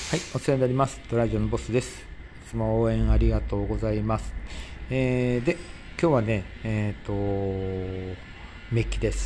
はい、お世話になります。ドラジオのボスです。いつも応援ありがとうございます。で、今日はね、メッキです。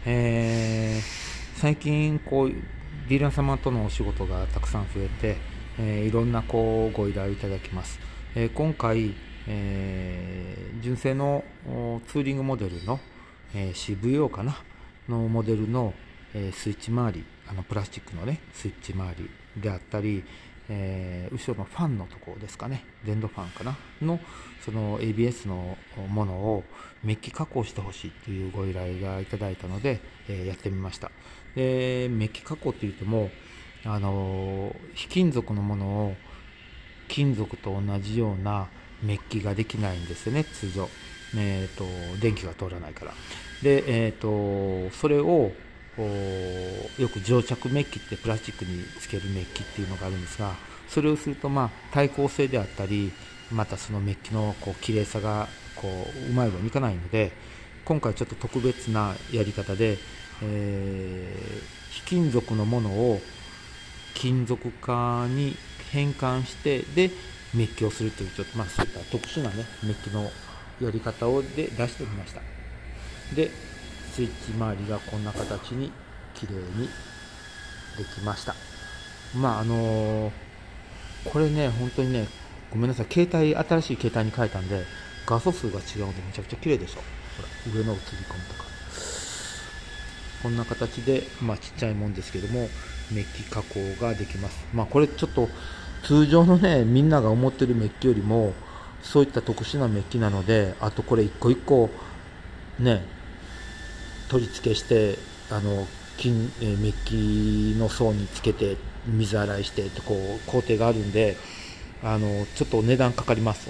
最近ディーラー様とのお仕事がたくさん増えて、いろんなご依頼をいただきます。今回、純正のツーリングモデルの、CVO かなのモデルの、スイッチ周り、プラスチックのねスイッチ周りであったり、後ろのファンのところですかね、電動ファンかなのその ABS のものをメッキ加工してほしいっていうご依頼がいただいたので、やってみました。で、メッキ加工って言っても非金属のものを金属と同じようなメッキができないんですよね、通常。電気が通らないから。で、それをよく蒸着メッキってプラスチックにつけるメッキっていうのがあるんですが、それをすると耐候性であったり、またそのメッキの綺麗さがうまいようにいかないので、今回ちょっと特別なやり方で、非金属のものを金属化に変換してでメッキをするという、ちょっとそういった特殊なねメッキのやり方を出してみました。で、スイッチ周りがこんな形に綺麗にできました。これね、本当にね、ごめんなさい、新しい携帯に変えたんで画素数が違うのでめちゃくちゃ綺麗でしょ。ほら、上の映り込みとかこんな形で、ちっちゃいもんですけどもメッキ加工ができます。これちょっと通常のね、みんなが思ってるメッキよりもそういった特殊なメッキなので、あとこれ一個一個ね取り付けして、メッキの層につけて水洗いしてって工程があるんで、ちょっとお値段はかかります。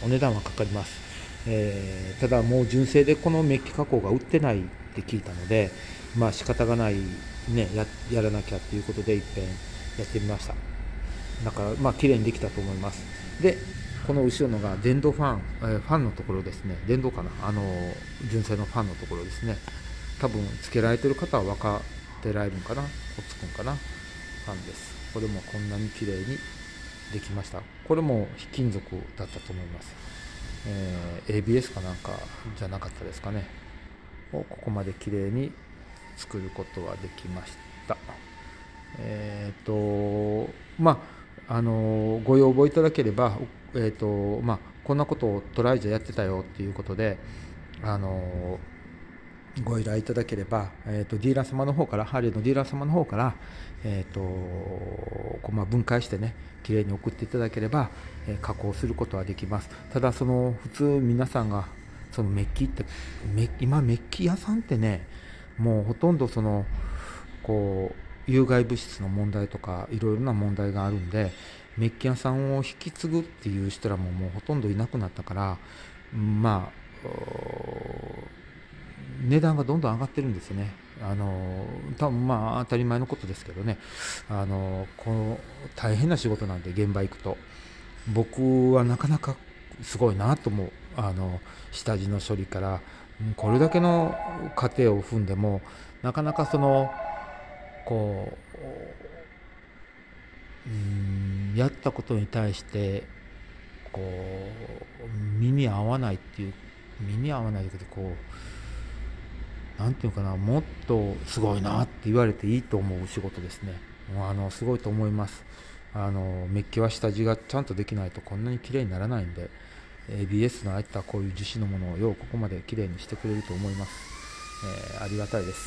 ただもう純正でこのメッキ加工が売ってないって聞いたので、仕方がないね、やらなきゃっていうことで一遍やってみました。だから綺麗にできたと思います。で、この後ろのが電動ファン、ファンのところですね。電動かな、純正のファンのところですね。多分つけられてる方は分かってられるんかな、つくんかな、ファンです。これもこんなに綺麗にできました。これも非金属だったと思います。ABS かなんかじゃなかったですかね。ここまで綺麗に作ることはできました。ご要望いただければ、こんなことをトライじゃやってたよっていうことで、ご依頼いただければ、ディーラー様の方から、ハーレーのディーラー様の方から、分解してね、きれいに送っていただければ、加工することはできます。ただ、普通皆さんが、そのメッキって、今メッキ屋さんってね、もうほとんど有害物質の問題とか、いろいろな問題があるんで、メッキ屋さんを引き継ぐっていう人らももうほとんどいなくなったから、値段がどんどん上がってるんですよね。多分当たり前のことですけどね、この大変な仕事なんで、現場行くと僕はなかなかすごいなと思う。下地の処理からこれだけの過程を踏んでも、なかなかやったことに対して身に合わないっていう、なんていうかな、もっとすごいなって言われていいと思う仕事ですね。すごいと思います。メッキは下地がちゃんとできないとこんなに綺麗にならないんで、ABS のああいったこういう樹脂のものをようここまで綺麗にしてくれると思います。ありがたいです。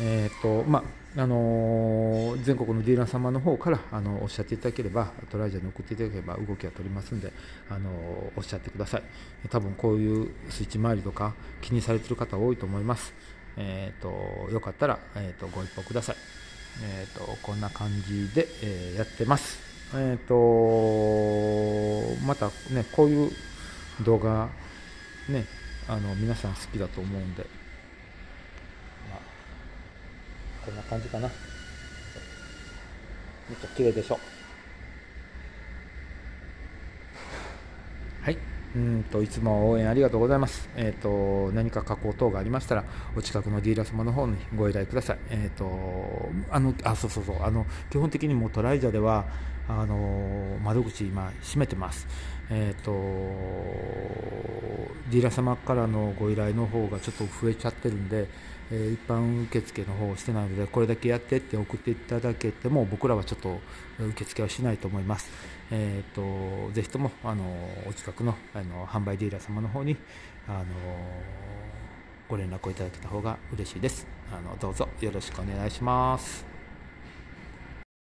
全国のディーラー様の方からおっしゃっていただければ、トライジャーに送っていただければ動きは取りますんで、おっしゃってください。多分こういうスイッチ周りとか気にされている方多いと思います。よかったら、ご一報ください。こんな感じで、やってます。またね、こういう動画ね、皆さん好きだと思うんで、こんな感じかな。めっちゃ綺麗でしょ。はい、 いつも応援ありがとうございます。何か加工等がありましたら、お近くのディーラー様の方にご依頼ください。そうそうそう、基本的にもトライジャでは、窓口今閉めてます。ディーラー様からのご依頼の方がちょっと増えちゃってるんで、一般受付の方をしてないので、これだけやってって送っていただけても、僕らはちょっと受付はしないと思います。ぜひともお近くの販売ディーラー様の方にご連絡をいただけた方が嬉しいです。どうぞよろしくお願いします。